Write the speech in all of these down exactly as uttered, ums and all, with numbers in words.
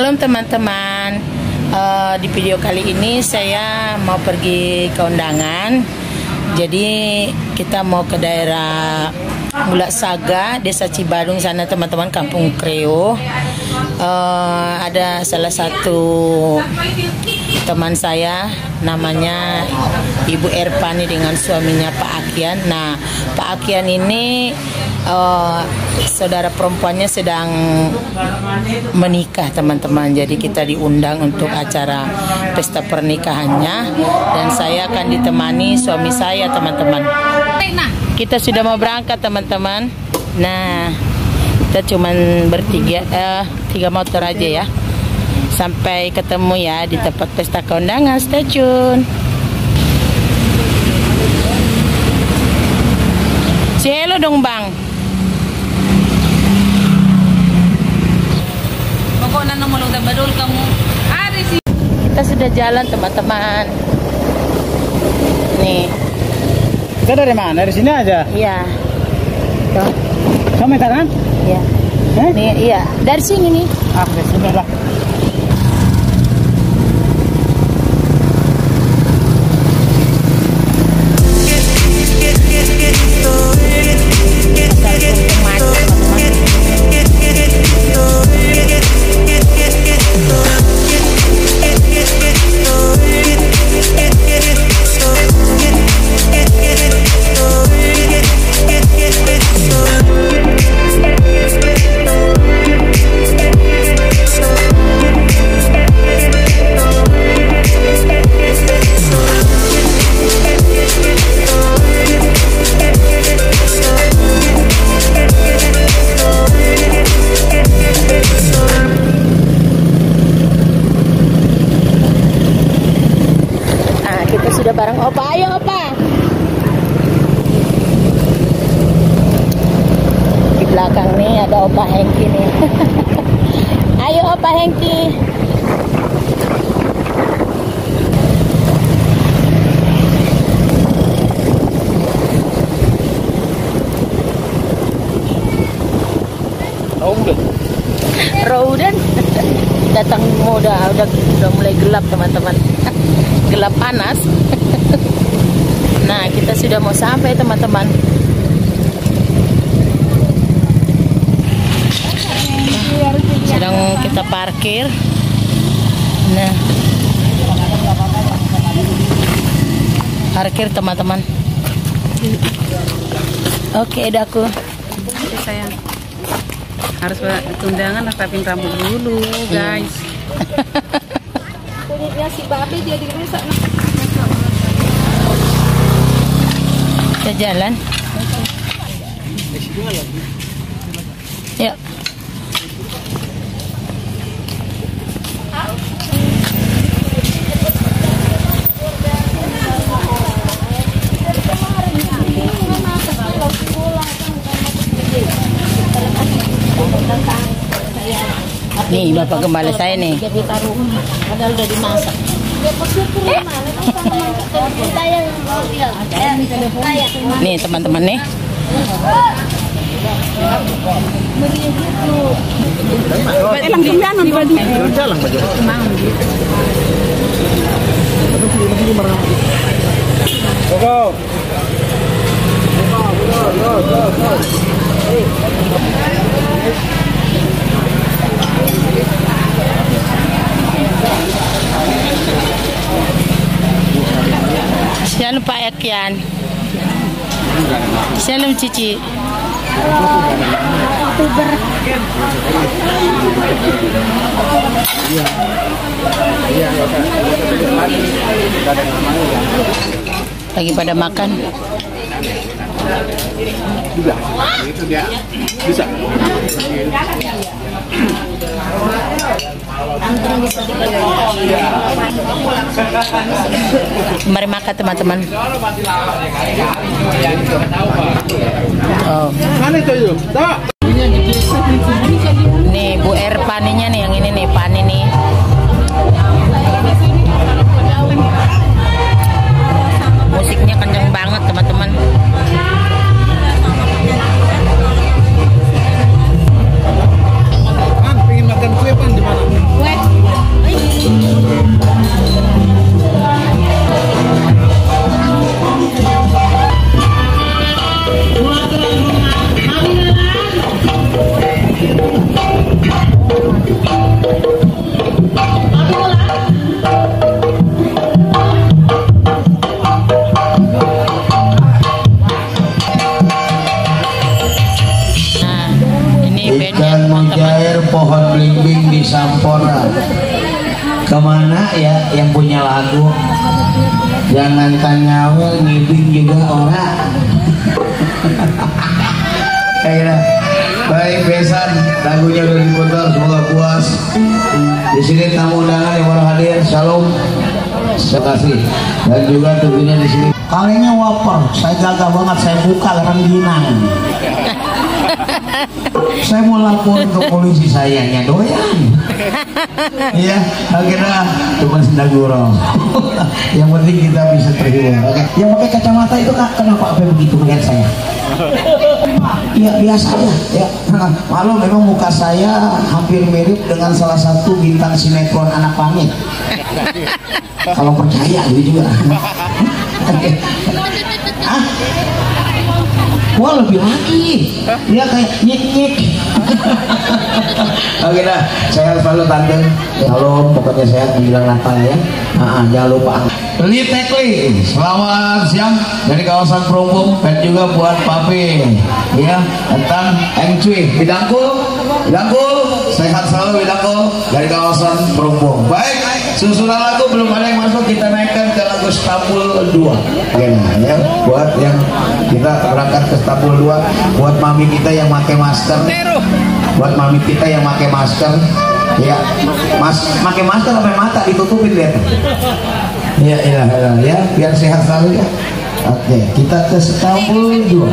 Shalom teman-teman. uh, Di video kali ini saya mau pergi ke undangan. Jadi kita mau ke daerah Mula Saga, Desa Cibadung sana teman-teman, Kampung Kreo. uh, Ada salah satu teman saya, namanya Ibu Erpani dengan suaminya Pak Akian. Nah, Pak Akian ini uh, saudara perempuannya sedang menikah teman-teman. Jadi kita diundang untuk acara pesta pernikahannya, dan saya akan ditemani suami saya teman-teman. Kita sudah mau berangkat teman-teman. Nah, kita cuman bertiga, eh, tiga motor aja ya. Sampai ketemu ya di tempat pesta keundangan. Stay tune. Si hello dong bang. Pokoknya nomor udah badul kamu. Ada sih. Kita sudah jalan teman-teman. Nih. Kita dari mana? Dari sini aja? Iya. Tuh. Kamu minta kan? Iya. Eh? Nih, iya. Dari sini nih. Ah, dari sini lah. Sudah bareng opa, ayo opa. Di belakang nih ada opa Hengki nih. Ayo opa Hengki. Roden. Roden. Datang udah udah udah mulai gelap teman-teman. Gelap panas. Nah, kita sudah mau sampai teman-teman. Sedang kita parkir. Nah, parkir teman-teman. Oke, daku. Oke sayang. Harus undangan rapin rambut dulu, guys. Kulitnya si babe dia dirusak. Kita jalan. Yuk. Nih bapak gembala saya nih. Padahal udah dimasak. Nih teman-teman nih. Elang gimana di baju? Jalan baju. Go go. Go go go. Shalom Pak Akian. Shalom Cici. Lagi pada makan. Itu dia. Bisa. Mari makan teman-teman. Oh. Mana itu itu? Tak. Nih Bu Erpaninya nih, yang ini nih, Pani nih. Musiknya kenceng banget teman-teman. Kan pengen makan kue pan di mana? ora. Kemana ya yang punya lagu? Jangan tanya ngibing juga ora. Kayak baik besan lagunya udah diputar, semoga puas. Di sini tamu undangan yang baru hadir, shalom, terima kasih. Dan juga tentunya di sini kalinya waper, saya gagah banget, saya buka rengginang. Saya mau lapor ke polisi, sayangnya doyan. Iya, akhirnya cuma sendaguro. Yang penting kita bisa terhibur. Oke, yang pakai kacamata itu kak, kenapa apa begitu melihat saya? Ya biasa aja ya. Malu memang muka saya hampir mirip dengan salah satu bintang sinetron Anak Pamit. Kalau percaya gitu juga. Ah, wah lebih lagi. Dia kayak nyik nyik. Oke dah, saya selalu tante. Halo, pokoknya saya menjelang Natal ya. Nah, jangan lupa. Li Tekli, selamat siang dari kawasan Perumbung dan juga buat Papi ya, tentang Eng Cui, bidangku, bidangku, sehat selalu bidangku dari kawasan Perumbung. Baik, susunan lagu belum ada yang masuk, kita naikkan ke lagu Stambul dua. Ya, ya, buat yang kita berangkat ke Stambul dua, buat mami kita yang pakai masker, buat mami kita yang pakai masker, ya, mas, pakai masker sampai mata ditutupin lihat. Ya, ya, ya, ya, biar sehat selalu ya. Oke, kita ke Stambul dua.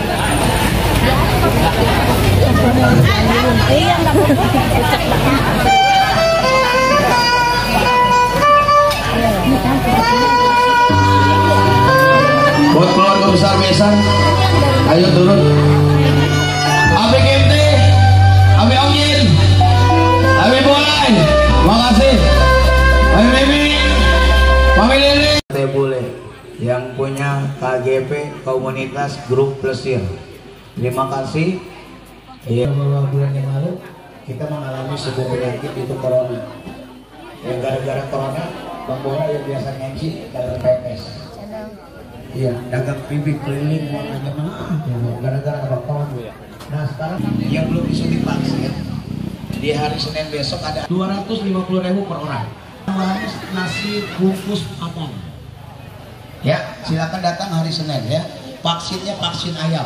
Buat keluarga besar besan, ayo turun. Abi Kenti, Abi Ongin, Abi Bolai, makasih. Abi Baby. Saya boleh yang punya K G P komunitas grup Plesir. Terima kasih. Ya, beberapa bulan yang lalu kita mengalami sebuah penyakit itu corona. Yang gara-gara corona, Bang Bora yang biasa ngenci dagang pepes. Iya, dagang bibit keliling mau aja mana? Gara-gara apa corona. Nah sekarang yang belum disuntik vaksin di hari Senin besok ada dua ratus lima puluh ribu per orang. Nasi bungkus padang. Ya, silakan datang hari Senin ya. Vaksinnya vaksin ayam.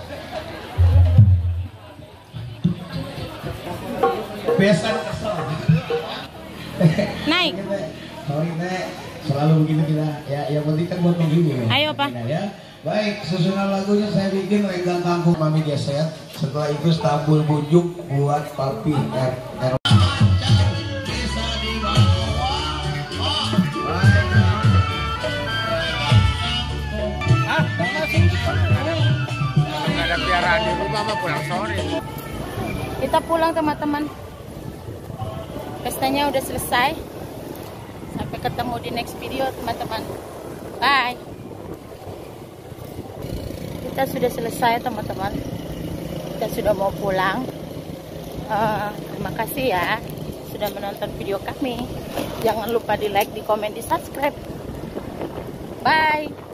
Besan kesel. Naik. Sorry Teh, selalu begitu kita. Ya, yang penting kan buat menghibur. Ayo Pak. Ya. Baik, susunan lagunya saya bikin Renggang Kangkung Mami Geset. Setelah itu Stambul Bujuk buat Papi R. R. Kita pulang teman-teman. Pestanya udah selesai. Sampai ketemu di next video teman-teman. Bye. Kita sudah selesai teman-teman. Kita sudah mau pulang. Uh, terima kasih ya sudah menonton video kami. Jangan lupa di like, di komen, di subscribe. Bye.